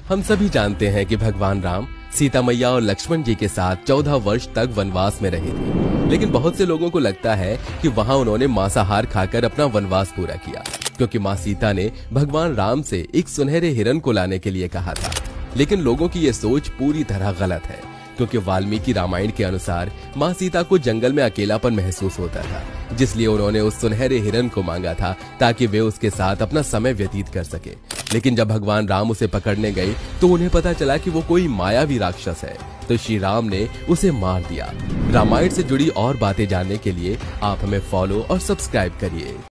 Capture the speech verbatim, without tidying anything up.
हम सभी जानते हैं कि भगवान राम सीता मैया और लक्ष्मण जी के साथ चौदह वर्ष तक वनवास में रहे थे, लेकिन बहुत से लोगों को लगता है कि वहां उन्होंने मांसाहार खाकर अपना वनवास पूरा किया, क्योंकि माँ सीता ने भगवान राम से एक सुनहरे हिरण को लाने के लिए कहा था। लेकिन लोगों की ये सोच पूरी तरह गलत है, क्योंकि वाल्मीकि रामायण के अनुसार माँ सीता को जंगल में अकेलापन महसूस होता था, जिसलिए उन्होंने उस सुनहरे हिरण को मांगा था ताकि वे उसके साथ अपना समय व्यतीत कर सके। लेकिन जब भगवान राम उसे पकड़ने गए तो उन्हें पता चला कि वो कोई मायावी राक्षस है, तो श्री राम ने उसे मार दिया। रामायण से जुड़ी और बातें जानने के लिए आप हमें फॉलो और सब्सक्राइब करिए।